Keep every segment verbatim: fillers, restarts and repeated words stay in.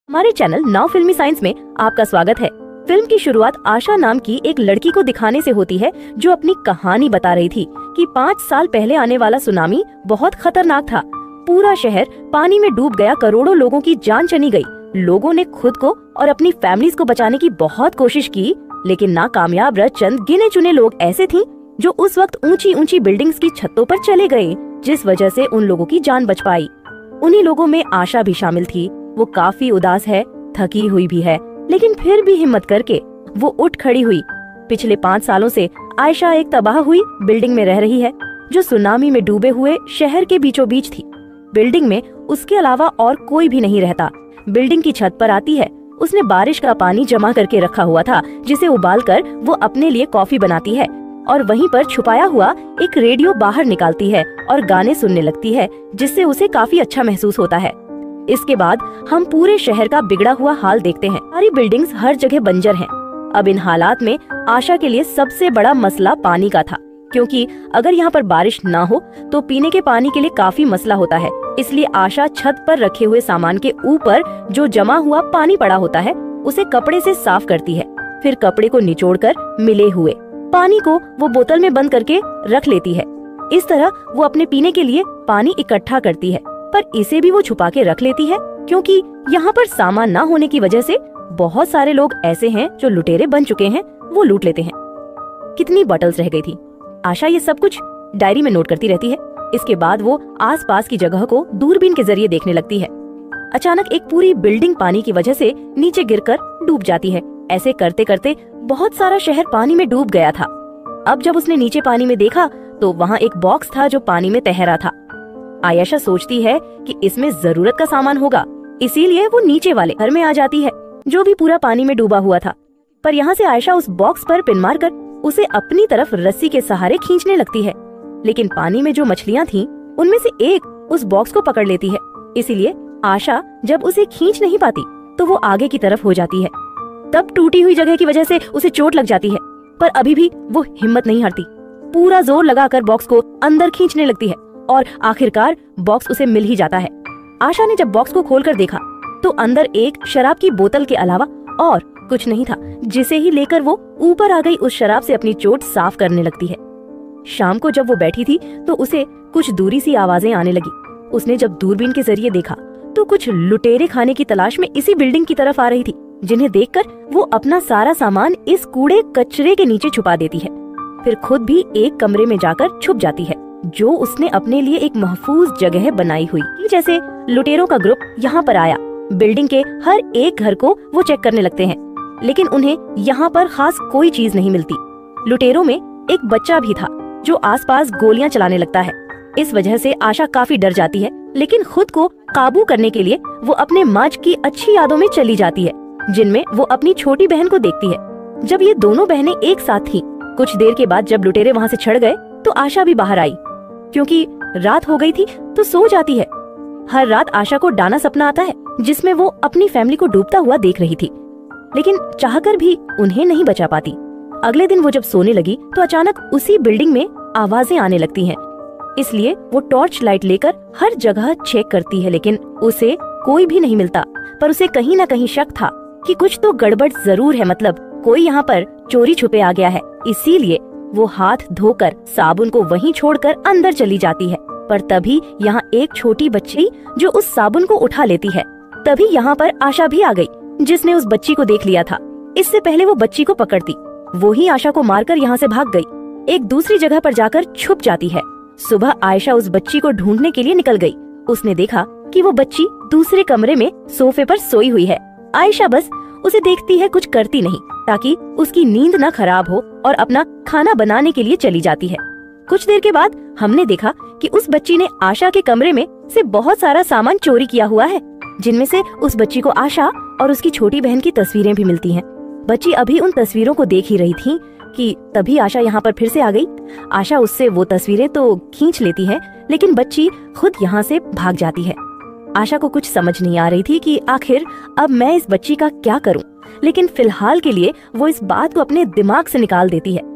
हमारे channel now फिल्मी science में आपका स्वागत है। फिल्म की शुरुआत आशा नाम की एक लड़की को दिखाने से होती है जो अपनी कहानी बता रही थी कि पाँच साल पहले आने वाला सुनामी बहुत खतरनाक था। पूरा शहर पानी में डूब गया, करोड़ों लोगों की जान चली गई। लोगों ने खुद को और अपनी फैमिलीज को बचाने की बहुत कोशिश की, लेकिन नाकामयाब रह चंद गिने चुने लोग ऐसे थी जो उस वक्त ऊंची ऊंची बिल्डिंग्स की छतों पर चले गए, जिस वजह से उन लोगों की जान बच पाई। उन्हीं लोगों में आशा भी शामिल थी। वो काफी उदास है, थकी हुई भी है, लेकिन फिर भी हिम्मत करके वो उठ खड़ी हुई। पिछले पाँच सालों से आयशा एक तबाह हुई बिल्डिंग में रह रही है जो सुनामी में डूबे हुए शहर के बीचों बीच थी। बिल्डिंग में उसके अलावा और कोई भी नहीं रहता। बिल्डिंग की छत पर आती है। उसने बारिश का पानी जमा करके रखा हुआ था, जिसे उबालकर वो अपने लिए कॉफी बनाती है और वहीं पर छुपाया हुआ एक रेडियो बाहर निकालती है और गाने सुनने लगती है, जिससे उसे काफी अच्छा महसूस होता है। इसके बाद हम पूरे शहर का बिगड़ा हुआ हाल देखते हैं। सारी बिल्डिंग्स हर जगह बंजर हैं। अब इन हालात में आशा के लिए सबसे बड़ा मसला पानी का था, क्योंकि अगर यहाँ पर बारिश ना हो तो पीने के पानी के लिए काफी मसला होता है। इसलिए आशा छत पर रखे हुए सामान के ऊपर जो जमा हुआ पानी पड़ा होता है उसे कपड़े से साफ करती है। फिर कपड़े को निचोड़कर मिले हुए पानी को वो बोतल में बंद करके रख लेती है। इस तरह वो अपने पीने के लिए पानी इकट्ठा करती है, पर इसे भी वो छुपा के रख लेती है, क्योंकि यहाँ पर सामान ना होने की वजह से बहुत सारे लोग ऐसे हैं जो लुटेरे बन चुके हैं, वो लूट लेते हैं। कितनी बॉटल्स रह गई थी। आशा ये सब कुछ डायरी में नोट करती रहती है। इसके बाद वो आसपास की जगह को दूरबीन के जरिए देखने लगती है। अचानक एक पूरी बिल्डिंग पानी की वजह से नीचे गिरकर डूब जाती है। ऐसे करते करते बहुत सारा शहर पानी में डूब गया था। अब जब उसने नीचे पानी में देखा तो वहाँ एक बॉक्स था जो पानी में तैर रहा था। आयशा सोचती है कि इसमें जरूरत का सामान होगा, इसीलिए वो नीचे वाले घर में आ जाती है जो भी पूरा पानी में डूबा हुआ था। पर यहाँ से आयशा उस बॉक्स पर पिन मारकर उसे अपनी तरफ रस्सी के सहारे खींचने लगती है, लेकिन पानी में जो मछलियाँ थीं, उनमें से एक उस बॉक्स को पकड़ लेती है। इसीलिए आशा जब उसे खींच नहीं पाती तो वो आगे की तरफ हो जाती है। तब टूटी हुई जगह की वजह से उसे चोट लग जाती है, पर अभी भी वो हिम्मत नहीं हारती। पूरा जोर लगाकर बॉक्स को अंदर खींचने लगती है और आखिरकार बॉक्स उसे मिल ही जाता है। आशा ने जब बॉक्स को खोलकर देखा तो अंदर एक शराब की बोतल के अलावा और कुछ नहीं था, जिसे ही लेकर वो ऊपर आ गई उस शराब से अपनी चोट साफ करने लगती है। शाम को जब वो बैठी थी तो उसे कुछ दूरी सी आवाजें आने लगी। उसने जब दूरबीन के जरिए देखा तो कुछ लुटेरे खाने की तलाश में इसी बिल्डिंग की तरफ आ रही थी, जिन्हें देखकर वो अपना सारा सामान इस कूड़े कचरे के नीचे छुपा देती है। फिर खुद भी एक कमरे में जाकर छुप जाती है, जो उसने अपने लिए एक महफूज जगह बनाई हुई। जैसे लुटेरों का ग्रुप यहाँ पर आया, बिल्डिंग के हर एक घर को वो चेक करने लगते हैं, लेकिन उन्हें यहाँ पर खास कोई चीज नहीं मिलती। लुटेरों में एक बच्चा भी था जो आसपास गोलियां चलाने लगता है। इस वजह से आशा काफी डर जाती है, लेकिन खुद को काबू करने के लिए वो अपने माँ की अच्छी यादों में चली जाती है, जिनमें वो अपनी छोटी बहन को देखती है। जब ये दोनों बहनें एक साथ थी, कुछ देर के बाद जब लुटेरे वहाँ से छड़ गए तो आशा भी बाहर आई। क्योंकि रात हो गई थी तो सो जाती है। हर रात आशा को डाना सपना आता है जिसमें वो अपनी फैमिली को डूबता हुआ देख रही थी, लेकिन चाहकर भी उन्हें नहीं बचा पाती। अगले दिन वो जब सोने लगी तो अचानक उसी बिल्डिंग में आवाजें आने लगती हैं। इसलिए वो टॉर्च लाइट लेकर हर जगह चेक करती है, लेकिन उसे कोई भी नहीं मिलता। पर उसे कहीं न कहीं शक था कि कुछ तो गड़बड़ जरूर है, मतलब कोई यहाँ पर चोरी छुपे आ गया है। इसीलिए वो हाथ धोकर साबुन को वहीं छोड़कर अंदर चली जाती है। पर तभी यहाँ एक छोटी बच्ची जो उस साबुन को उठा लेती है। तभी यहाँ पर आशा भी आ गई, जिसने उस बच्ची को देख लिया था। इससे पहले वो बच्ची को पकड़ती, वो ही आशा को मारकर यहाँ से भाग गई। एक दूसरी जगह पर जाकर छुप जाती है। सुबह आयशा उस बच्ची को ढूंढने के लिए निकल गई। उसने देखा कि वो बच्ची दूसरे कमरे में सोफे पर सोई हुई है। आयशा बस उसे देखती है, कुछ करती नहीं, ताकि उसकी नींद न खराब हो, और अपना खाना बनाने के लिए चली जाती है। कुछ देर के बाद हमने देखा कि उस बच्ची ने आशा के कमरे में से बहुत सारा सामान चोरी किया हुआ है, जिनमें से उस बच्ची को आशा और उसकी छोटी बहन की तस्वीरें भी मिलती हैं। बच्ची अभी उन तस्वीरों को देख ही रही थी कि तभी आशा यहाँ पर फिर से आ गई। आशा उससे वो तस्वीरें तो खींच लेती है, लेकिन बच्ची खुद यहाँ से भाग जाती है। आशा को कुछ समझ नहीं आ रही थी कि आखिर अब मैं इस बच्ची का क्या करूं, लेकिन फिलहाल के लिए वो इस बात को अपने दिमाग से निकाल देती है।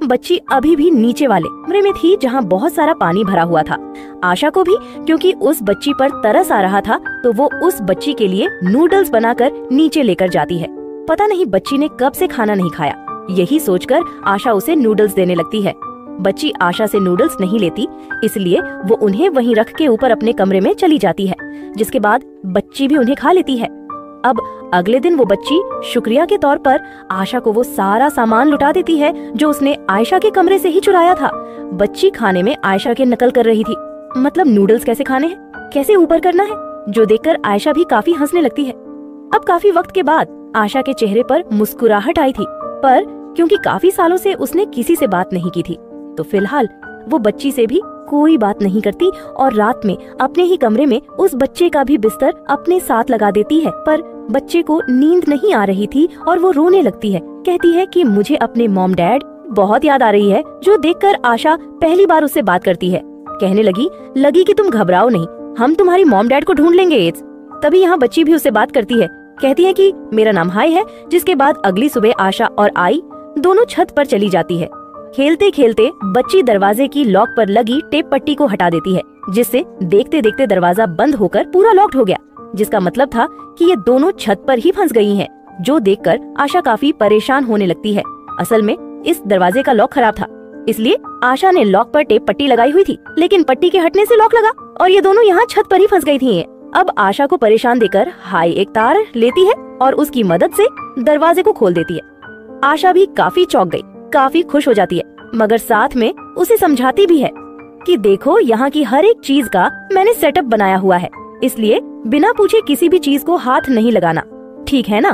बच्ची अभी भी नीचे वाले कमरे में थी जहाँ बहुत सारा पानी भरा हुआ था। आशा को भी, क्योंकि उस बच्ची पर तरस आ रहा था, तो वो उस बच्ची के लिए नूडल्स बनाकर नीचे लेकर जाती है। पता नहीं बच्ची ने कब से खाना नहीं खाया, यही सोचकर आशा उसे नूडल्स देने लगती है। बच्ची आशा से नूडल्स नहीं लेती, इसलिए वो उन्हें वहीं रख के ऊपर अपने कमरे में चली जाती है, जिसके बाद बच्ची भी उन्हें खा लेती है। अब अगले दिन वो बच्ची शुक्रिया के तौर पर आशा को वो सारा सामान लुटा देती है जो उसने आयशा के कमरे से ही चुराया था। बच्ची खाने में आयशा के नकल कर रही थी, मतलब नूडल्स कैसे खाने हैं, कैसे ऊपर करना है, जो देखकर आयशा भी काफी हंसने लगती है। अब काफी वक्त के बाद आशा के चेहरे पर मुस्कुराहट आई थी, पर क्योंकि काफी सालों से उसने किसी से बात नहीं की थी, तो फिलहाल वो बच्ची से भी कोई बात नहीं करती और रात में अपने ही कमरे में उस बच्चे का भी बिस्तर अपने साथ लगा देती है। पर बच्चे को नींद नहीं आ रही थी और वो रोने लगती है। कहती है कि मुझे अपने मॉम डैड बहुत याद आ रही है, जो देखकर आशा पहली बार उससे बात करती है। कहने लगी लगी कि तुम घबराओ नहीं, हम तुम्हारी मॉम डैड को ढूंढ लेंगे। तभी यहाँ बच्ची भी उससे बात करती है। कहती है कि मेरा नाम हाय है। जिसके बाद अगली सुबह आशा और आई दोनों छत पर चली जाती है। खेलते खेलते बच्ची दरवाजे की लॉक पर लगी टेप पट्टी को हटा देती है, जिससे देखते देखते दरवाजा बंद होकर पूरा लॉक्ड हो गया, जिसका मतलब था कि ये दोनों छत पर ही फंस गई हैं, जो देखकर आशा काफी परेशान होने लगती है। असल में इस दरवाजे का लॉक खराब था, इसलिए आशा ने लॉक पर टेप पट्टी लगाई हुई थी, लेकिन पट्टी के हटने से लॉक लगा और ये दोनों यहाँ छत पर ही फंस गई थी। अब आशा को परेशान देकर हाय एक तार लेती है और उसकी मदद से दरवाजे को खोल देती है। आशा भी काफी चौंक गई, काफी खुश हो जाती है, मगर साथ में उसे समझाती भी है कि देखो यहाँ की हर एक चीज का मैंने सेटअप बनाया हुआ है, इसलिए बिना पूछे किसी भी चीज को हाथ नहीं लगाना, ठीक है ना?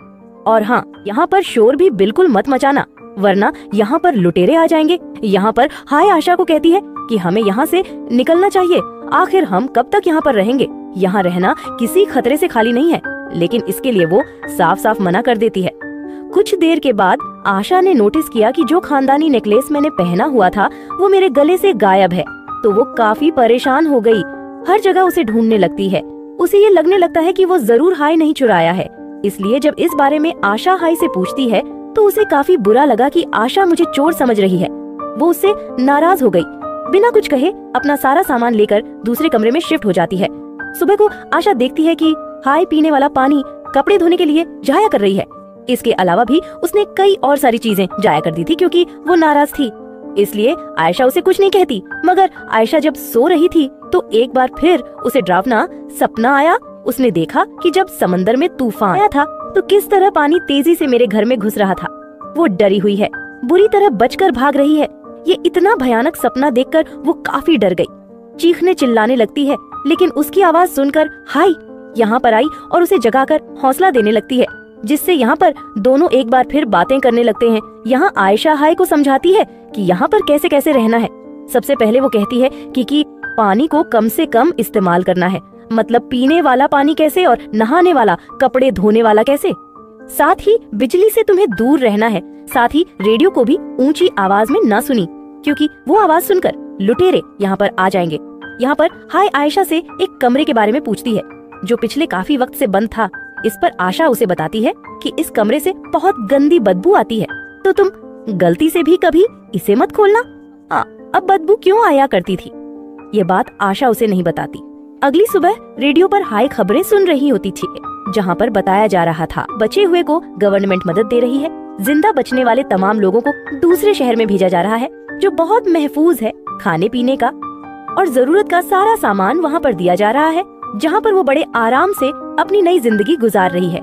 और हाँ, यहाँ पर शोर भी बिल्कुल मत मचाना, वरना यहाँ पर लुटेरे आ जाएंगे। यहाँ पर हाय आशा को कहती है कि हमें यहाँ से निकलना चाहिए, आखिर हम कब तक यहाँ पर रहेंगे, यहाँ रहना किसी खतरे से खाली नहीं है, लेकिन इसके लिए वो साफ साफ मना कर देती है। कुछ देर के बाद आशा ने नोटिस किया कि जो खानदानी नेकलेस मैंने पहना हुआ था वो मेरे गले से गायब है, तो वो काफी परेशान हो गई, हर जगह उसे ढूंढने लगती है। उसे ये लगने लगता है कि वो जरूर हाय नहीं चुराया है, इसलिए जब इस बारे में आशा हाय से पूछती है तो उसे काफी बुरा लगा कि आशा मुझे चोर समझ रही है। वो उससे नाराज हो गई, बिना कुछ कहे अपना सारा सामान लेकर दूसरे कमरे में शिफ्ट हो जाती है। सुबह को आशा देखती है कि हाय पीने वाला पानी कपड़े धोने के लिए जाया कर रही है। इसके अलावा भी उसने कई और सारी चीजें जाया कर दी थी, क्योंकि वो नाराज थी, इसलिए आयशा उसे कुछ नहीं कहती। मगर आयशा जब सो रही थी तो एक बार फिर उसे डरावना सपना आया। उसने देखा कि जब समंदर में तूफान आया था तो किस तरह पानी तेजी से मेरे घर में घुस रहा था। वो डरी हुई है, बुरी तरह बचकर भाग रही है। ये इतना भयानक सपना देखकर वो काफी डर गई, चीखने चिल्लाने लगती है, लेकिन उसकी आवाज सुनकर हाय यहाँ पर आई और उसे जगाकर हौसला देने लगती है, जिससे यहाँ पर दोनों एक बार फिर बातें करने लगते हैं। यहाँ आयशा हाय को समझाती है कि यहाँ पर कैसे कैसे रहना है। सबसे पहले वो कहती है कि, कि पानी को कम से कम इस्तेमाल करना है, मतलब पीने वाला पानी कैसे और नहाने वाला, कपड़े धोने वाला कैसे। साथ ही बिजली से तुम्हें दूर रहना है, साथ ही रेडियो को भी ऊंची आवाज में ना सुनी, क्योंकि वो आवाज सुनकर लुटेरे यहाँ पर आ जाएंगे। यहाँ पर हाय आयशा से एक कमरे के बारे में पूछती है जो पिछले काफी वक्त से बंद था। इस पर आशा उसे बताती है कि इस कमरे से बहुत गंदी बदबू आती है, तो तुम गलती से भी कभी इसे मत खोलना। आ, अब बदबू क्यों आया करती थी, ये बात आशा उसे नहीं बताती। अगली सुबह रेडियो पर हाय खबरें सुन रही होती थी, जहाँ पर बताया जा रहा था बचे हुए को गवर्नमेंट मदद दे रही है, जिंदा बचने वाले तमाम लोगों को दूसरे शहर में भेजा जा रहा है जो बहुत महफूज है, खाने पीने का और जरूरत का सारा सामान वहाँ पर दिया जा रहा है, जहाँ पर वो बड़े आराम से अपनी नई जिंदगी गुजार रही है।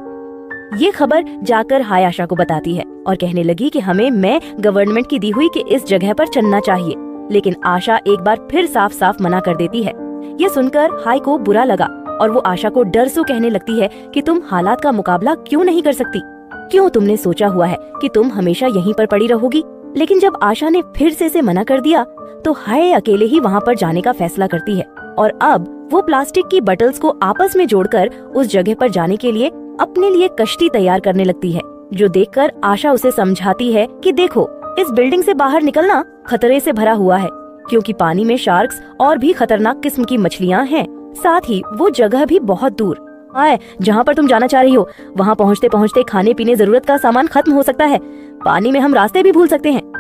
ये खबर जाकर हाय आशा को बताती है और कहने लगी कि हमें मैं गवर्नमेंट की दी हुई कि इस जगह पर चलना चाहिए, लेकिन आशा एक बार फिर साफ साफ मना कर देती है। ये सुनकर हाय को बुरा लगा और वो आशा को डर से कहने लगती है कि तुम हालात का मुकाबला क्यों नहीं कर सकती, क्यों तुमने सोचा हुआ है कि तुम हमेशा यहीं पर पड़ी रहोगी। लेकिन जब आशा ने फिर से इसे मना कर दिया तो हाय अकेले ही वहाँ पर जाने का फैसला करती है और अब वो प्लास्टिक की बटल्स को आपस में जोड़कर उस जगह पर जाने के लिए अपने लिए कश्ती तैयार करने लगती है, जो देखकर आशा उसे समझाती है कि देखो इस बिल्डिंग से बाहर निकलना खतरे से भरा हुआ है, क्योंकि पानी में शार्क्स और भी खतरनाक किस्म की मछलियाँ हैं। साथ ही वो जगह भी बहुत दूर है जहाँ पर तुम जाना चाह रही हो। वहाँ पहुँचते पहुँचते खाने पीने जरूरत का सामान खत्म हो सकता है, पानी में हम रास्ते भी भूल सकते हैं।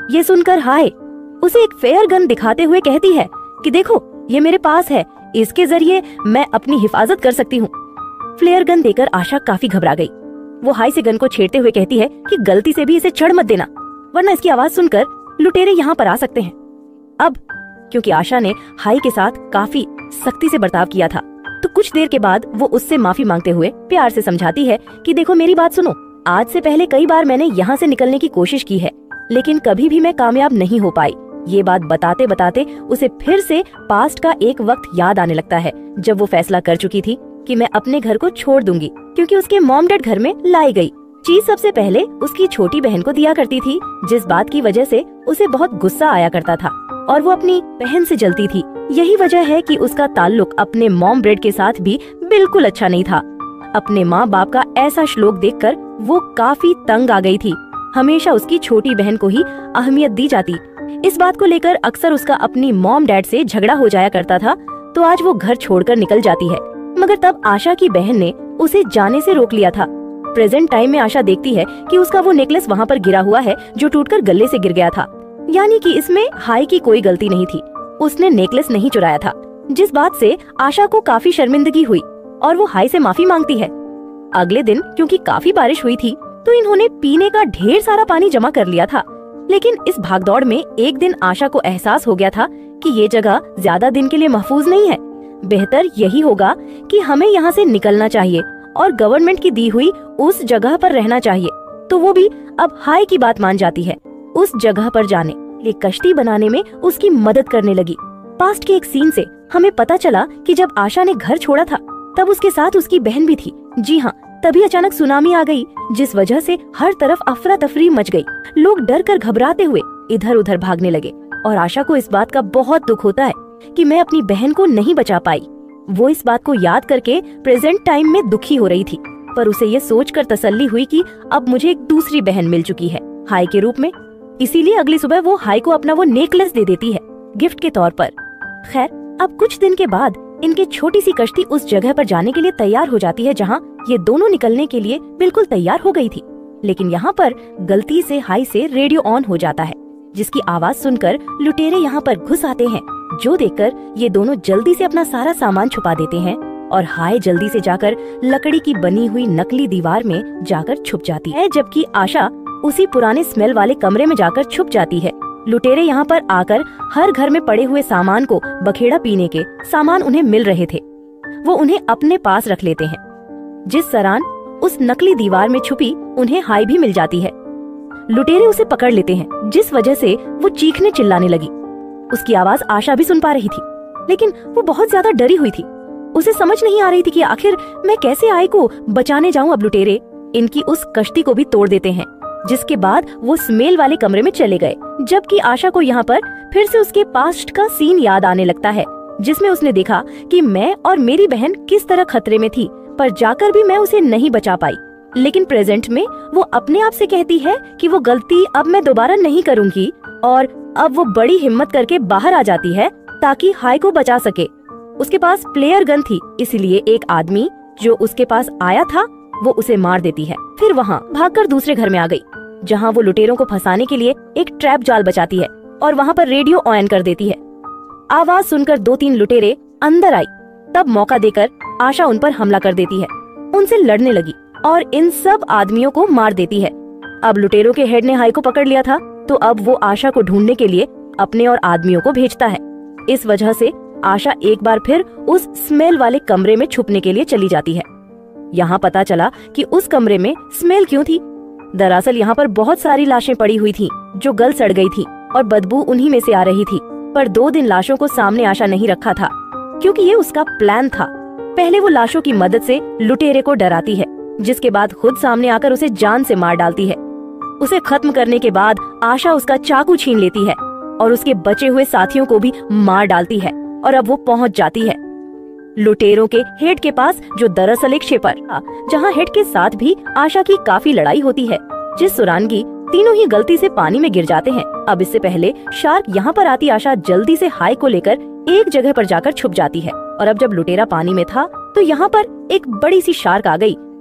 ये सुनकर हाय उसे एक फेयर गन दिखाते हुए कहती है कि देखो ये मेरे पास है, इसके जरिए मैं अपनी हिफाजत कर सकती हूँ। फ्लेयर गन देकर आशा काफी घबरा गई। वो हाय से गन को छेड़ते हुए कहती है कि गलती से भी इसे छड़ मत देना, वरना इसकी आवाज सुनकर लुटेरे यहाँ पर आ सकते हैं। अब क्योंकि आशा ने हाय के साथ काफी सख्ती से बर्ताव किया था, तो कुछ देर के बाद वो उससे माफी मांगते हुए प्यार से समझाती है कि देखो मेरी बात सुनो, आज से पहले कई बार मैंने यहाँ से निकलने की कोशिश की है, लेकिन कभी भी मैं कामयाब नहीं हो पाई। ये बात बताते बताते उसे फिर से पास्ट का एक वक्त याद आने लगता है जब वो फैसला कर चुकी थी कि मैं अपने घर को छोड़ दूंगी, क्योंकि उसके मॉम डैड घर में लाई गई चीज सबसे पहले उसकी छोटी बहन को दिया करती थी, जिस बात की वजह से उसे बहुत गुस्सा आया करता था और वो अपनी बहन से जलती थी। यही वजह है कि उसका ताल्लुक अपने मॉम डैड के साथ भी बिल्कुल अच्छा नहीं था। अपने माँ बाप का ऐसा श्लोक देखकर वो काफी तंग आ गई थी। हमेशा उसकी छोटी बहन को ही अहमियत दी जाती। इस बात को लेकर अक्सर उसका अपनी मॉम डैड से झगड़ा हो जाया करता था, तो आज वो घर छोड़कर निकल जाती है। मगर तब आशा की बहन ने उसे जाने से रोक लिया था। प्रेजेंट टाइम में आशा देखती है कि उसका वो नेकलेस वहाँ पर गिरा हुआ है जो टूटकर गले से गिर गया था, यानी कि इसमें हाय की कोई गलती नहीं थी। उसने नेकलेस नहीं चुराया था, जिस बात से आशा को काफी शर्मिंदगी हुई और वो हाय से माफी मांगती है। अगले दिन क्योंकि काफी बारिश हुई थी, तो इन्होंने पीने का ढेर सारा पानी जमा कर लिया था। लेकिन इस भागदौड़ में एक दिन आशा को एहसास हो गया था कि ये जगह ज्यादा दिन के लिए महफूज नहीं है। बेहतर यही होगा कि हमें यहाँ से निकलना चाहिए और गवर्नमेंट की दी हुई उस जगह पर रहना चाहिए। तो वो भी अब हाय की बात मान जाती है। उस जगह पर जाने लिए कश्ती बनाने में उसकी मदद करने लगी। पास्ट के एक सीन से हमें पता चला कि जब आशा ने घर छोड़ा था तब उसके साथ उसकी बहन भी थी। जी हाँ, तभी अचानक सुनामी आ गई, जिस वजह से हर तरफ अफरा तफरी मच गई। लोग डर कर घबराते हुए इधर उधर भागने लगे और आशा को इस बात का बहुत दुख होता है कि मैं अपनी बहन को नहीं बचा पाई। वो इस बात को याद करके प्रेजेंट टाइम में दुखी हो रही थी, पर उसे ये सोचकर तसल्ली हुई कि अब मुझे एक दूसरी बहन मिल चुकी है हाय के रूप में। इसीलिए अगली सुबह वो हाय को अपना वो नेकलेस दे देती है गिफ्ट के तौर पर। खैर, अब कुछ दिन के बाद इनकी छोटी सी कश्ती उस जगह पर जाने के लिए तैयार हो जाती है जहाँ ये दोनों निकलने के लिए बिल्कुल तैयार हो गई थी। लेकिन यहाँ पर गलती से हाय से रेडियो ऑन हो जाता है, जिसकी आवाज सुनकर लुटेरे यहाँ पर घुस आते हैं, जो देखकर ये दोनों जल्दी से अपना सारा सामान छुपा देते हैं और हाय जल्दी से जाकर लकड़ी की बनी हुई नकली दीवार में जाकर छुप जाती है, जबकि आशा उसी पुराने स्मेल वाले कमरे में जाकर छुप जाती है। लुटेरे यहाँ पर आकर हर घर में पड़े हुए सामान को बखेड़ा पीने के सामान उन्हें मिल रहे थे, वो उन्हें अपने पास रख लेते हैं। जिस दौरान उस नकली दीवार में छुपी उन्हें हाय भी मिल जाती है। लुटेरे उसे पकड़ लेते हैं, जिस वजह से वो चीखने चिल्लाने लगी। उसकी आवाज आशा भी सुन पा रही थी, लेकिन वो बहुत ज्यादा डरी हुई थी। उसे समझ नहीं आ रही थी कि आखिर मैं कैसे आय को बचाने जाऊं। अब लुटेरे इनकी उस कश्ती को भी तोड़ देते हैं, जिसके बाद वो स्मेल वाले कमरे में चले गए। जबकि आशा को यहाँ पर फिर से उसके पास्ट का सीन याद आने लगता है, जिसमें उसने देखा कि मैं और मेरी बहन किस तरह खतरे में थी, पर जाकर भी मैं उसे नहीं बचा पाई। लेकिन प्रेजेंट में वो अपने आप से कहती है कि वो गलती अब मैं दोबारा नहीं करूँगी, और अब वो बड़ी हिम्मत करके बाहर आ जाती है ताकि हाय को बचा सके। उसके पास प्लेयर गन थी, इसलिए एक आदमी जो उसके पास आया था वो उसे मार देती है। फिर वहाँ भागकर दूसरे घर में आ गई, जहाँ वो लुटेरों को फंसाने के लिए एक ट्रैप जाल बचाती है और वहाँ पर रेडियो ऑन कर देती है। आवाज सुनकर दो तीन लुटेरे अंदर आई, तब मौका देकर आशा उन पर हमला कर देती है, उनसे लड़ने लगी और इन सब आदमियों को मार देती है। अब लुटेरों के हेड ने हाय को पकड़ लिया था, तो अब वो आशा को ढूंढने के लिए अपने और आदमियों को भेजता है। इस वजह से आशा एक बार फिर उस स्मेल वाले कमरे में छुपने के लिए चली जाती है। यहाँ पता चला कि उस कमरे में स्मेल क्यों थी। दरअसल यहाँ पर बहुत सारी लाशें पड़ी हुई थी जो गल सड़ गई थी और बदबू उन्हीं में से आ रही थी। पर दो दिन लाशों को सामने आशा नहीं रखा था, क्योंकि ये उसका प्लान था। पहले वो लाशों की मदद से लुटेरे को डराती है, जिसके बाद खुद सामने आकर उसे जान से मार डालती है। उसे खत्म करने के बाद आशा उसका चाकू छीन लेती है और उसके बचे हुए साथियों को भी मार डालती है और अब वो पहुंच जाती है लुटेरों के हेड के पास, जो दरअसल एक शिपर था, जहां हेड के साथ भी आशा की काफी लड़ाई होती है, जिस दौरान की तीनों ही गलती से पानी में गिर जाते हैं। अब इससे पहले शार्क यहाँ पर आती आशा जल्दी से हाय को लेकर एक जगह पर जाकर छुप जाती है और अब जब लुटेरा पानी में था तो यहाँ पर एक बड़ी सी शार्क आ गई,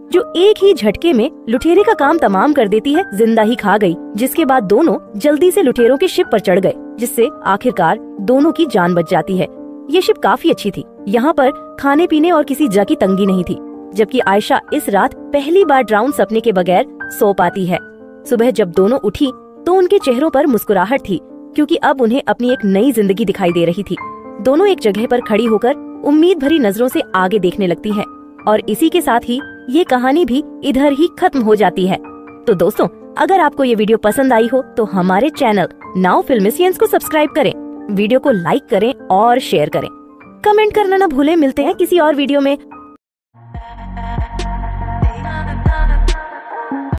जो एक ही झटके में लुटेरे का काम तमाम कर देती है, जिंदा ही खा गई। जिसके बाद दोनों जल्दी से लुटेरों के शिप पर चढ़ गए, जिससे आखिरकार दोनों की जान बच जाती है। ये शिप काफी अच्छी थी। यहाँ पर खाने पीने और किसी जगह की तंगी नहीं थी, जबकि आयशा इस रात पहली बार ड्राउन सपने के बगैर सो पाती है। सुबह जब दोनों उठी तो उनके चेहरों पर मुस्कुराहट थी, क्योंकि अब उन्हें अपनी एक नई जिंदगी दिखाई दे रही थी। दोनों एक जगह पर खड़ी होकर उम्मीद भरी नजरों से आगे देखने लगती हैं और इसी के साथ ही ये कहानी भी इधर ही खत्म हो जाती है। तो दोस्तों, अगर आपको ये वीडियो पसंद आई हो तो हमारे चैनल नाउ फिल्मिशियंस को सब्सक्राइब करें, वीडियो को लाइक करें और शेयर करें। कमेंट करना ना भूलें। मिलते हैं किसी और वीडियो में।